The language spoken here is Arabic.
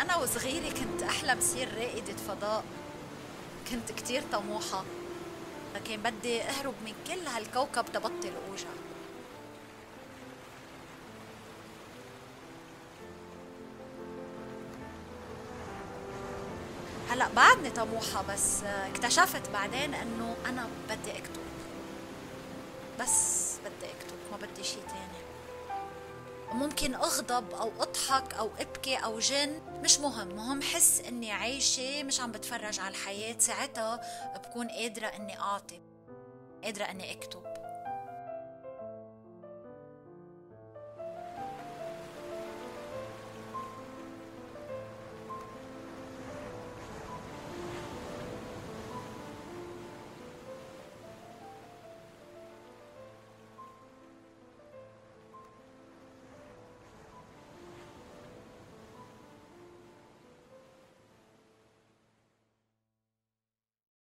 أنا وصغيرة كنت أحلم صير رائدة فضاء. كنت كتير طموحة، لكن بدي أهرب من كل هالكوكب تبطل أوجع. هلأ بعدني طموحة، بس اكتشفت بعدين إنه أنا بدي أكتب. بس بدي أكتب، ما بدي شي تاني. ممكن أغضب أو أضحك أو أبكي أو جن، مش مهم، مهم حس إني عايشة، مش عم بتفرج على الحياة. ساعتها بكون قادرة إني أعطي، قادرة إني أكتب.